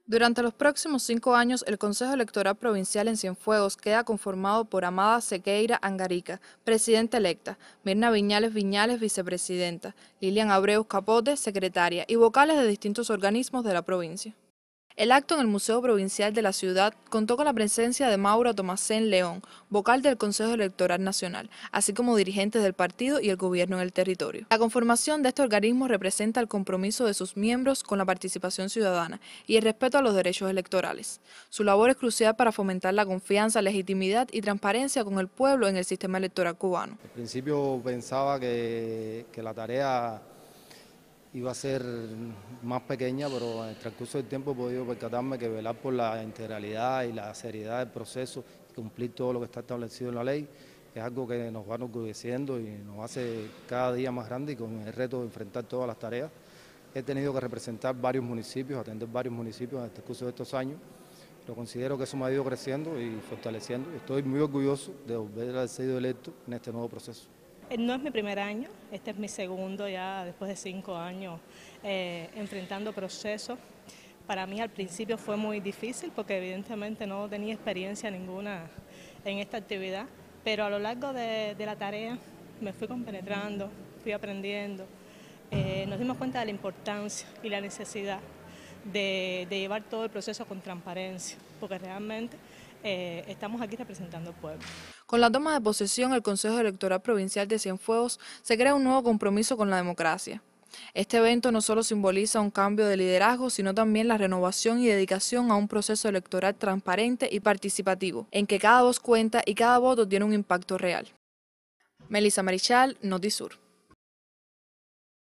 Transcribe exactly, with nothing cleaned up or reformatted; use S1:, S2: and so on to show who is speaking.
S1: Durante los próximos cinco años, el Consejo Electoral Provincial en Cienfuegos queda conformado por Amada Sequeira Angarica, presidenta electa, Mirna Viñales Viñales, vicepresidenta, Lilian Abreu Capote, secretaria, y vocales de distintos organismos de la provincia. El acto en el Museo Provincial de la ciudad contó con la presencia de Maura Tomasén León, vocal del Consejo Electoral Nacional, así como dirigentes del partido y el gobierno en el territorio. La conformación de este organismo representa el compromiso de sus miembros con la participación ciudadana y el respeto a los derechos electorales. Su labor es crucial para fomentar la confianza, legitimidad y transparencia con el pueblo en el sistema electoral cubano.
S2: Al principio pensaba que, que la tarea iba a ser más pequeña, pero en el transcurso del tiempo he podido percatarme que velar por la integralidad y la seriedad del proceso y cumplir todo lo que está establecido en la ley es algo que nos va enorgulleciendo y nos hace cada día más grande y con el reto de enfrentar todas las tareas. He tenido que representar varios municipios, atender varios municipios en el transcurso de estos años, pero considero que eso me ha ido creciendo y fortaleciendo. Estoy muy orgulloso de volver a ser electo en este nuevo proceso.
S3: No es mi primer año, este es mi segundo ya después de cinco años eh, enfrentando procesos. Para mí al principio fue muy difícil porque evidentemente no tenía experiencia ninguna en esta actividad, pero a lo largo de, de la tarea me fui compenetrando, fui aprendiendo, eh, nos dimos cuenta de la importancia y la necesidad de, de llevar todo el proceso con transparencia, porque realmente eh, estamos aquí representando al pueblo.
S1: Con la toma de posesión, el Consejo Electoral Provincial de Cienfuegos se crea un nuevo compromiso con la democracia. Este evento no solo simboliza un cambio de liderazgo, sino también la renovación y dedicación a un proceso electoral transparente y participativo, en que cada voz cuenta y cada voto tiene un impacto real. Melissa Marichal, Notisur.